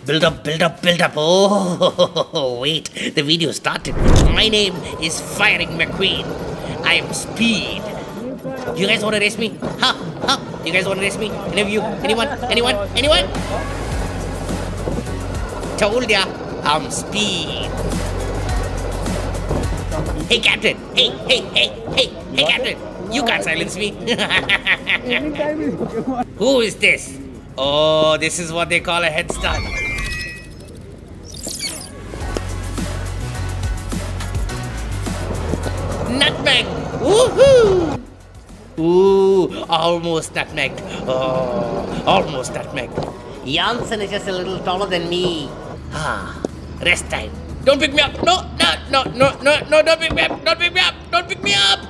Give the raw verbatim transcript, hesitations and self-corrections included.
Build up, build up, build up. Oh, wait, the video started. My name is Firing McQueen. I am speed. You guys want to race me? Huh? Huh? You guys want to race me? Any of you? Anyone? Anyone? Anyone? Told ya, I'm speed. Hey, Captain. Hey, hey, hey, hey, hey, Captain. You can't silence me. Who is this? Oh, this is what they call a head start. Nutmeg! Woohoo! Ooh, almost nutmegged. Oh, almost nutmegged. Janssen is just a little taller than me. Ah, rest time. Don't pick me up. No, no, no, no, no, no, don't pick me up. Don't pick me up. Don't pick me up.